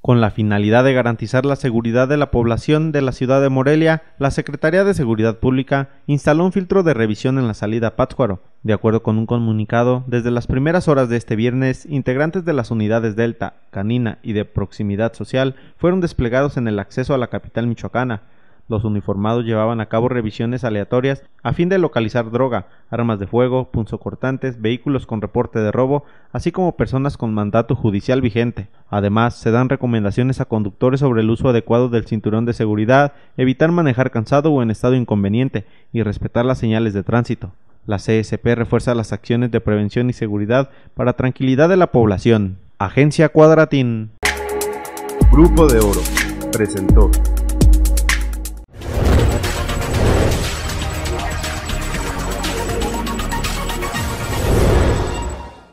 Con la finalidad de garantizar la seguridad de la población de la ciudad de Morelia, la Secretaría de Seguridad Pública instaló un filtro de revisión en la salida a Pátzcuaro. De acuerdo con un comunicado, desde las primeras horas de este viernes, integrantes de las unidades Delta, Canina y de Proximidad Social fueron desplegados en el acceso a la capital michoacana. Los uniformados llevaban a cabo revisiones aleatorias a fin de localizar droga, armas de fuego, punzocortantes, vehículos con reporte de robo, así como personas con mandato judicial vigente. Además, se dan recomendaciones a conductores sobre el uso adecuado del cinturón de seguridad, evitar manejar cansado o en estado inconveniente y respetar las señales de tránsito. La CSP refuerza las acciones de prevención y seguridad para tranquilidad de la población. Agencia Cuadratín. Grupo de Oro presentó